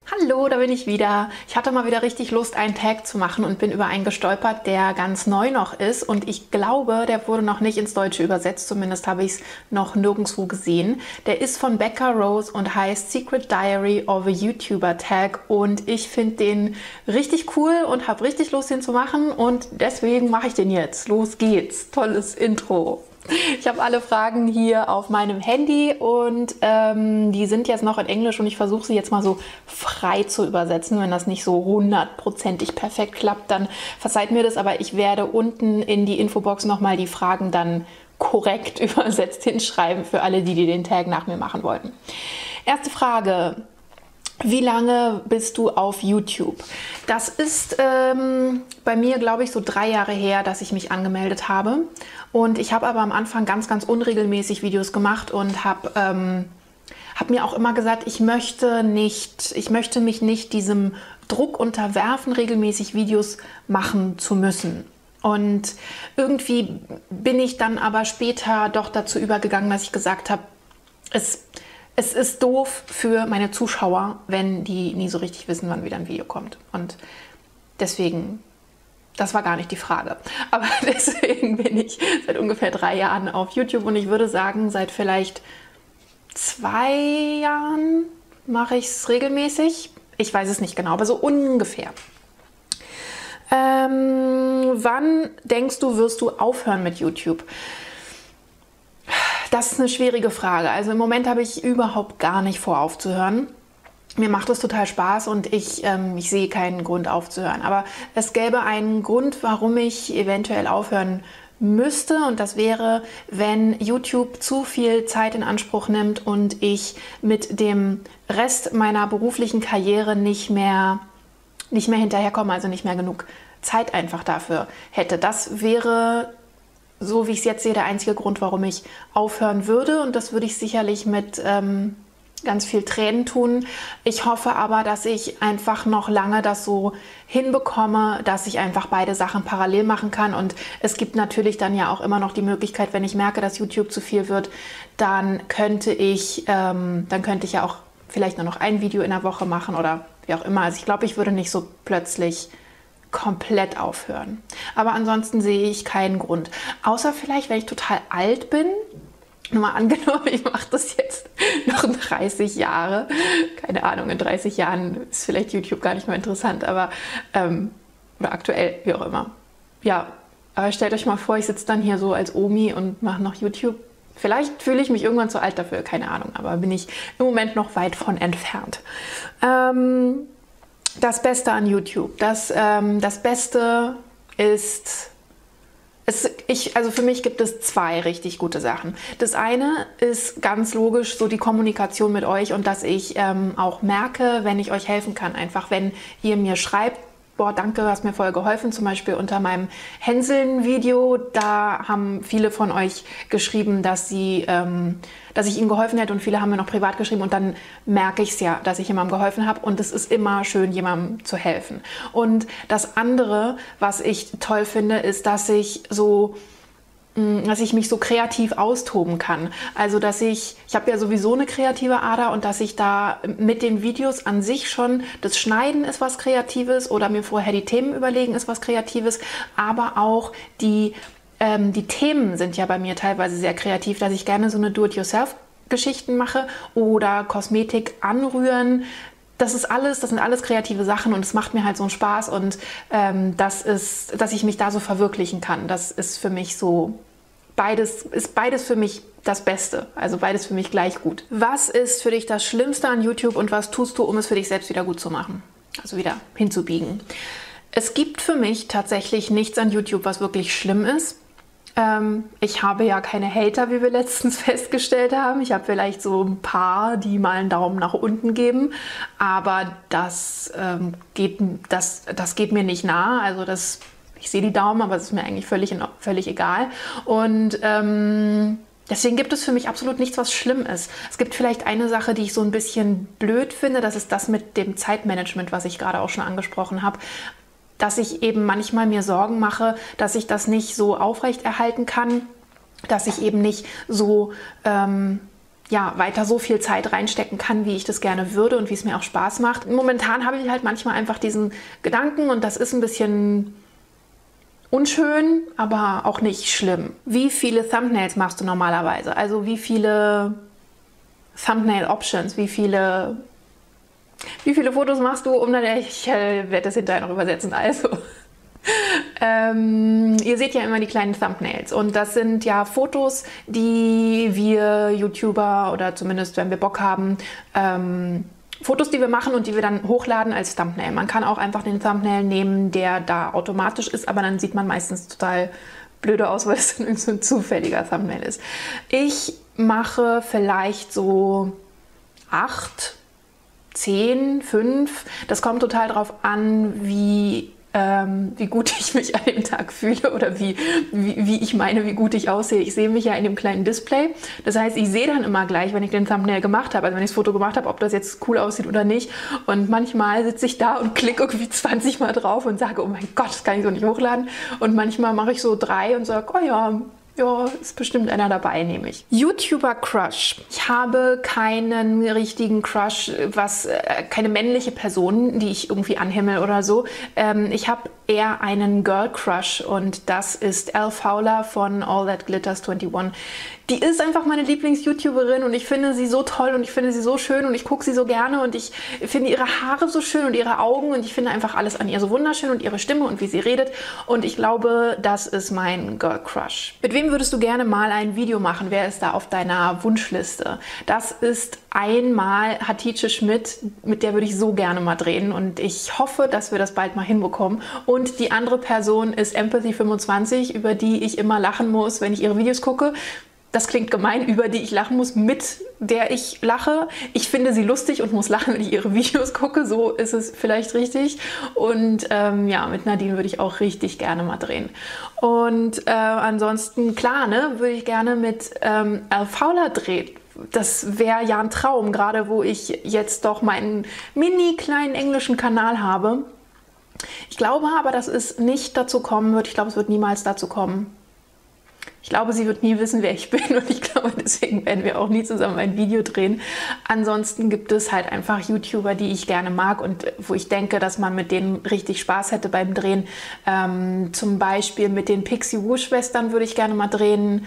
Hallo, da bin ich wieder. Ich hatte mal wieder richtig Lust, einen Tag zu machen und bin über einen gestolpert, der ganz neu noch ist. Und ich glaube, der wurde noch nicht ins Deutsche übersetzt. Zumindest habe ich es noch nirgendwo gesehen. Der ist von Becca Rose und heißt Secret Diary of a YouTuber Tag. Und ich finde den richtig cool und habe richtig Lust, den zu machen. Und deswegen mache ich den jetzt. Los geht's. Tolles Intro. Ich habe alle Fragen hier auf meinem Handy und die sind jetzt noch in Englisch und ich versuche sie jetzt mal so frei zu übersetzen. Wenn das nicht so hundertprozentig perfekt klappt, dann verzeiht mir das, aber ich werde unten in die Infobox nochmal die Fragen dann korrekt übersetzt hinschreiben für alle, die den Tag nach mir machen wollten. Erste Frage. Wie lange bist du auf YouTube? Das ist bei mir, glaube ich, so 3 Jahre her, dass ich mich angemeldet habe. Und ich habe aber am Anfang ganz unregelmäßig Videos gemacht und habe mir auch immer gesagt, ich möchte mich nicht diesem Druck unterwerfen, regelmäßig Videos machen zu müssen. Und irgendwie bin ich dann aber später doch dazu übergegangen, dass ich gesagt habe, es ist doof für meine Zuschauer, wenn die nie so richtig wissen, wann wieder ein Video kommt. Und deswegen, das war gar nicht die Frage. Aber deswegen bin ich seit ungefähr 3 Jahren auf YouTube und ich würde sagen, seit vielleicht 2 Jahren mache ich es regelmäßig. Ich weiß es nicht genau, aber so ungefähr. Wann denkst du, wirst du aufhören mit YouTube? Das ist eine schwierige Frage. Also im Moment habe ich überhaupt gar nicht vor, aufzuhören. Mir macht es total Spaß und ich sehe keinen Grund aufzuhören. Aber es gäbe einen Grund, warum ich eventuell aufhören müsste. Und das wäre, wenn YouTube zu viel Zeit in Anspruch nimmt und ich mit dem Rest meiner beruflichen Karriere nicht mehr hinterherkomme, also nicht mehr genug Zeit einfach dafür hätte. Das wäre, so wie ich es jetzt sehe, der einzige Grund, warum ich aufhören würde. Und das würde ich sicherlich mit ganz viel Tränen tun. Ich hoffe aber, dass ich einfach noch lange das so hinbekomme, dass ich einfach beide Sachen parallel machen kann. Und es gibt natürlich dann ja auch immer noch die Möglichkeit, wenn ich merke, dass YouTube zu viel wird, dann könnte ich ja auch vielleicht nur noch ein Video in der Woche machen oder wie auch immer. Also ich glaube, ich würde nicht so plötzlich komplett aufhören. Aber ansonsten sehe ich keinen Grund. Außer vielleicht, wenn ich total alt bin. Nur mal angenommen, ich mache das jetzt noch 30 Jahre. Keine Ahnung, in 30 Jahren ist vielleicht YouTube gar nicht mehr interessant, aber oder aktuell, wie auch immer. Ja, aber stellt euch mal vor, ich sitze dann hier so als Omi und mache noch YouTube. Vielleicht fühle ich mich irgendwann zu alt dafür, keine Ahnung, aber bin ich im Moment noch weit von entfernt. Das Beste an YouTube. Das Beste ist, also für mich gibt es 2 richtig gute Sachen. Das eine ist ganz logisch so die Kommunikation mit euch und dass ich auch merke, wenn ich euch helfen kann. Einfach wenn ihr mir schreibt, boah, danke, du hast mir voll geholfen. Zum Beispiel unter meinem Hänseln-Video, da haben viele von euch geschrieben, dass ich ihnen geholfen hätte und viele haben mir noch privat geschrieben und dann merke ich es ja, dass ich jemandem geholfen habe und es ist immer schön, jemandem zu helfen. Und das andere, was ich toll finde, ist, dass ich mich so kreativ austoben kann. Also, ich habe ja sowieso eine kreative Ader und dass ich da mit den Videos an sich schon, das Schneiden ist was Kreatives oder mir vorher die Themen überlegen ist was Kreatives, aber auch die Themen sind ja bei mir teilweise sehr kreativ, dass ich gerne so eine Do-it-yourself-Geschichten mache oder Kosmetik anrühren. Das sind alles kreative Sachen und es macht mir halt so einen Spaß und dass ich mich da so verwirklichen kann. Das ist für mich so, beides für mich das Beste, also beides für mich gleich gut. Was ist für dich das Schlimmste an YouTube und was tust du, um es für dich selbst wieder gut zu machen? Also wieder hinzubiegen. Es gibt für mich tatsächlich nichts an YouTube, was wirklich schlimm ist. Ich habe ja keine Hater, wie wir letztens festgestellt haben. Ich habe vielleicht so ein paar, die mal einen Daumen nach unten geben, aber das geht mir nicht nahe. Also ich sehe die Daumen, aber es ist mir eigentlich völlig egal. Und deswegen gibt es für mich absolut nichts, was schlimm ist. Es gibt vielleicht eine Sache, die ich so ein bisschen blöd finde. Das ist das mit dem Zeitmanagement, was ich gerade auch schon angesprochen habe. Dass ich eben manchmal mir Sorgen mache, dass ich das nicht so aufrechterhalten kann, dass ich eben nicht so ja, weiter so viel Zeit reinstecken kann, wie ich das gerne würde und wie es mir auch Spaß macht. Momentan habe ich halt manchmal einfach diesen Gedanken und das ist ein bisschen unschön, aber auch nicht schlimm. Wie viele Thumbnails machst du normalerweise? Also wie viele Thumbnail-Options, wie viele Fotos machst du, ich werde das hinterher noch übersetzen, also... ihr seht ja immer die kleinen Thumbnails und das sind ja Fotos, die wir YouTuber oder zumindest, wenn wir Bock haben, Fotos, die wir machen und die wir dann hochladen als Thumbnail. Man kann auch einfach den Thumbnail nehmen, der da automatisch ist, aber dann sieht man meistens total blöde aus, weil es dann so ein zufälliger Thumbnail ist. Ich mache vielleicht so 8, 10, 5. Das kommt total drauf an, wie gut ich mich an dem Tag fühle oder wie ich meine, wie gut ich aussehe. Ich sehe mich ja in dem kleinen Display. Das heißt, ich sehe dann immer gleich, wenn ich den Thumbnail gemacht habe, also wenn ich das Foto gemacht habe, ob das jetzt cool aussieht oder nicht. Und manchmal sitze ich da und klicke irgendwie 20 Mal drauf und sage, oh mein Gott, das kann ich so nicht hochladen. Und manchmal mache ich so 3 und sage, oh ja, ist bestimmt einer dabei, nehme ich. YouTuber-Crush. Ich habe keinen richtigen Crush, keine männliche Person, die ich irgendwie anhimmel oder so. Ich habe eher einen Girl-Crush und das ist Elle Fowler von All That Glitters 21. Die ist einfach meine Lieblings-YouTuberin und ich finde sie so toll und ich finde sie so schön und ich gucke sie so gerne und ich finde ihre Haare so schön und ihre Augen und ich finde einfach alles an ihr so wunderschön und ihre Stimme und wie sie redet und ich glaube, das ist mein Girl Crush. Mit wem würdest du gerne mal ein Video machen? Wer ist da auf deiner Wunschliste? Das ist einmal Hatice Schmidt, mit der würde ich so gerne mal drehen und ich hoffe, dass wir das bald mal hinbekommen. Und die andere Person ist Empathy25, über die ich immer lachen muss, wenn ich ihre Videos gucke. Das klingt gemein, über die ich lachen muss, mit der ich lache. Ich finde sie lustig und muss lachen, wenn ich ihre Videos gucke. So ist es vielleicht richtig. Und ja, mit Nadine würde ich auch richtig gerne mal drehen. Und ansonsten, klar, ne, würde ich gerne mit Elle Fowler drehen. Das wäre ja ein Traum, gerade wo ich jetzt doch meinen mini kleinen englischen Kanal habe. Ich glaube aber, dass es nicht dazu kommen wird. Ich glaube, es wird niemals dazu kommen. Ich glaube, sie wird nie wissen, wer ich bin und ich glaube, deswegen werden wir auch nie zusammen ein Video drehen. Ansonsten gibt es halt einfach YouTuber, die ich gerne mag und wo ich denke, dass man mit denen richtig Spaß hätte beim Drehen. Zum Beispiel mit den Pixie Wu-Schwestern würde ich gerne mal drehen.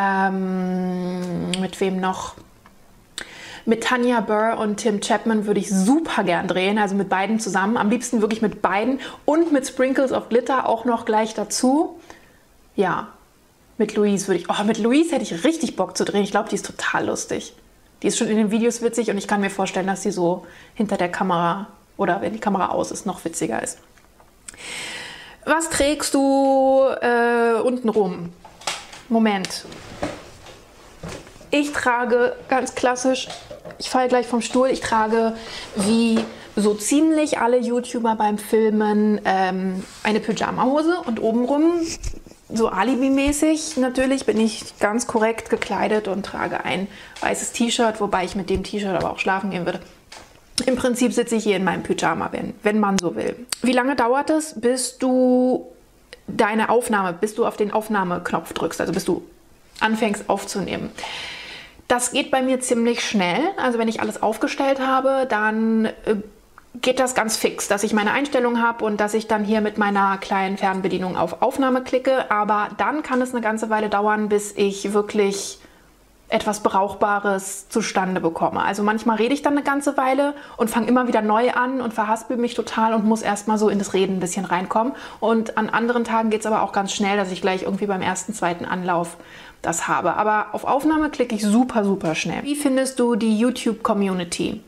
Mit wem noch? Mit Tanya Burr und Tim Chapman würde ich super gern drehen, also mit beiden zusammen. Am liebsten wirklich mit beiden und mit Sprinkles of Glitter auch noch gleich dazu. Ja. Mit Louise mit Louise hätte ich richtig Bock zu drehen. Ich glaube, die ist total lustig. Die ist schon in den Videos witzig und ich kann mir vorstellen, dass sie so hinter der Kamera oder wenn die Kamera aus ist, noch witziger ist. Was trägst du unten rum? Moment. Ich trage ganz klassisch, ich falle gleich vom Stuhl, ich trage wie so ziemlich alle YouTuber beim Filmen eine Pyjama-Hose und obenrum so Alibi-mäßig natürlich bin ich ganz korrekt gekleidet und trage ein weißes T-Shirt, wobei ich mit dem T-Shirt aber auch schlafen gehen würde. Im Prinzip sitze ich hier in meinem Pyjama, wenn man so will. Wie lange dauert es, bis du auf den Aufnahmeknopf drückst, also bis du anfängst aufzunehmen? Das geht bei mir ziemlich schnell. Also wenn ich alles aufgestellt habe, dann geht das ganz fix, dass ich meine Einstellung habe und dass ich dann hier mit meiner kleinen Fernbedienung auf Aufnahme klicke. Aber dann kann es eine ganze Weile dauern, bis ich wirklich etwas Brauchbares zustande bekomme. Also manchmal rede ich dann eine ganze Weile und fange immer wieder neu an und verhaspel mich total und muss erstmal so in das Reden ein bisschen reinkommen. Und an anderen Tagen geht es aber auch ganz schnell, dass ich gleich irgendwie beim ersten, zweiten Anlauf das habe. Aber auf Aufnahme klicke ich super, super schnell. Wie findest du die YouTube-Community?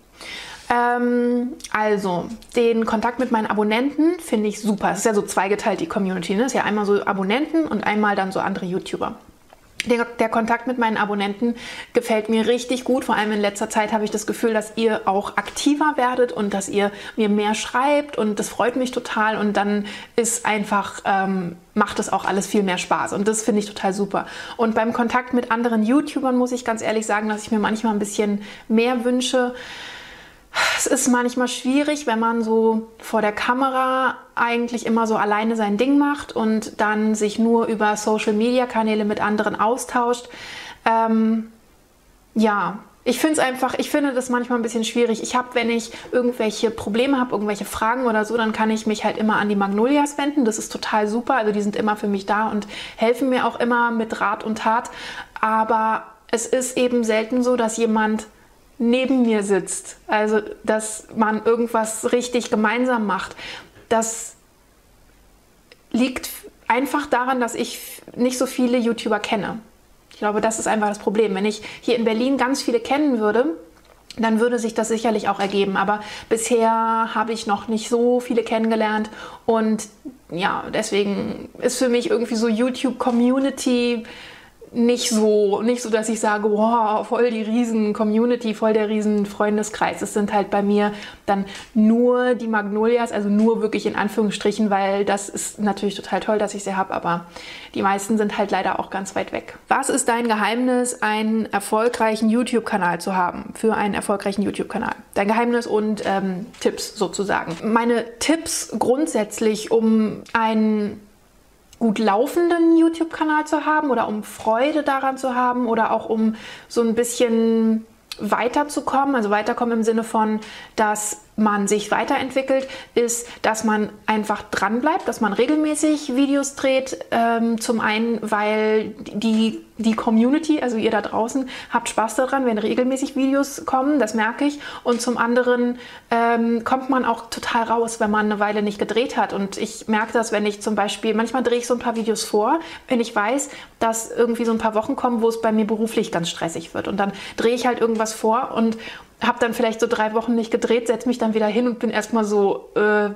Also, den Kontakt mit meinen Abonnenten finde ich super. Es ist ja so zweigeteilt, die Community. Ne? Es ist ja einmal so Abonnenten und einmal dann so andere YouTuber. Der Kontakt mit meinen Abonnenten gefällt mir richtig gut. Vor allem in letzter Zeit habe ich das Gefühl, dass ihr auch aktiver werdet und dass ihr mir mehr schreibt und das freut mich total und dann ist einfach, macht es auch alles viel mehr Spaß und das finde ich total super. Und beim Kontakt mit anderen YouTubern muss ich ganz ehrlich sagen, dass ich mir manchmal ein bisschen mehr wünsche. Es ist manchmal schwierig, wenn man so vor der Kamera eigentlich immer so alleine sein Ding macht und dann sich nur über Social-Media-Kanäle mit anderen austauscht. Ja, Ich finde es einfach, ich finde das manchmal ein bisschen schwierig. Ich habe, wenn ich irgendwelche Probleme habe, irgendwelche Fragen oder so, dann kann ich mich halt immer an die Magnolias wenden. Das ist total super. Also die sind immer für mich da und helfen mir auch immer mit Rat und Tat. Aber es ist eben selten so, dass jemand neben mir sitzt. Also, dass man irgendwas richtig gemeinsam macht. Das liegt einfach daran, dass ich nicht so viele YouTuber kenne. Ich glaube, das ist einfach das Problem. Wenn ich hier in Berlin ganz viele kennen würde, dann würde sich das sicherlich auch ergeben. Aber bisher habe ich noch nicht so viele kennengelernt. Und ja, deswegen ist für mich irgendwie so YouTube-Community nicht so, dass ich sage, wow, voll die riesen Community, voll der riesen Freundeskreis. Es sind halt bei mir dann nur die Magnolias, also nur wirklich in Anführungsstrichen, weil das ist natürlich total toll, dass ich sie habe, aber die meisten sind halt leider auch ganz weit weg. Was ist dein Geheimnis, einen erfolgreichen YouTube-Kanal zu haben? Für einen erfolgreichen YouTube-Kanal. Dein Geheimnis und Tipps sozusagen. Meine Tipps grundsätzlich, um einen gut laufenden YouTube-Kanal zu haben oder um Freude daran zu haben oder auch um so ein bisschen weiterzukommen, also weiterkommen im Sinne von, dass man sich weiterentwickelt, ist, dass man einfach dran bleibt, dass man regelmäßig Videos dreht. Zum einen, weil die Community, also ihr da draußen, habt Spaß daran, wenn regelmäßig Videos kommen, das merke ich. Und zum anderen kommt man auch total raus, wenn man eine Weile nicht gedreht hat. Und ich merke das, wenn ich zum Beispiel, manchmal drehe ich so ein paar Videos vor, wenn ich weiß, dass irgendwie so ein paar Wochen kommen, wo es bei mir beruflich ganz stressig wird. Und dann drehe ich halt irgendwas vor und habe dann vielleicht so 3 Wochen nicht gedreht, setze mich dann wieder hin und bin erstmal so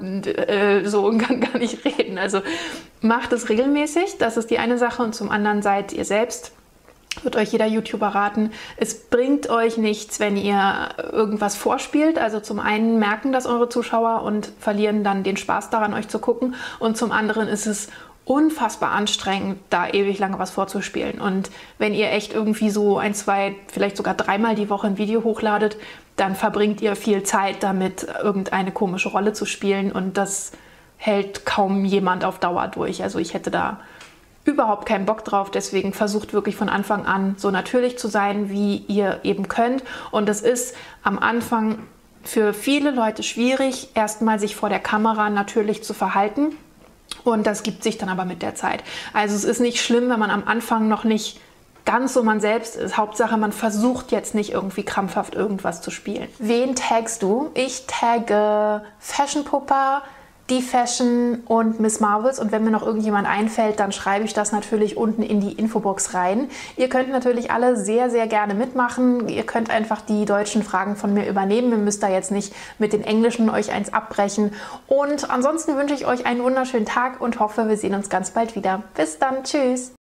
und kann gar nicht reden. Also macht es regelmäßig, das ist die eine Sache. Und zum anderen seid ihr selbst, wird euch jeder YouTuber raten, es bringt euch nichts, wenn ihr irgendwas vorspielt. Also zum einen merken das eure Zuschauer und verlieren dann den Spaß daran, euch zu gucken. Und zum anderen ist es unfassbar anstrengend, da ewig lange was vorzuspielen. Und wenn ihr echt irgendwie so 1, 2, vielleicht sogar 3-mal die Woche ein Video hochladet, dann verbringt ihr viel Zeit damit, irgendeine komische Rolle zu spielen. Und das hält kaum jemand auf Dauer durch. Also ich hätte da überhaupt keinen Bock drauf. Deswegen versucht wirklich von Anfang an so natürlich zu sein, wie ihr eben könnt. Und es ist am Anfang für viele Leute schwierig, erstmal sich vor der Kamera natürlich zu verhalten. Und das gibt sich dann aber mit der Zeit. Also es ist nicht schlimm, wenn man am Anfang noch nicht ganz so man selbst ist. Hauptsache, man versucht jetzt nicht irgendwie krampfhaft irgendwas zu spielen. Wen taggst du? Ich tagge Fashion Puppa, Die Fashion und Miss Marvels. Und wenn mir noch irgendjemand einfällt, dann schreibe ich das natürlich unten in die Infobox rein. Ihr könnt natürlich alle sehr, sehr gerne mitmachen. Ihr könnt einfach die deutschen Fragen von mir übernehmen. Ihr müsst da jetzt nicht mit den englischen euch eins abbrechen. Und ansonsten wünsche ich euch einen wunderschönen Tag und hoffe, wir sehen uns ganz bald wieder. Bis dann. Tschüss.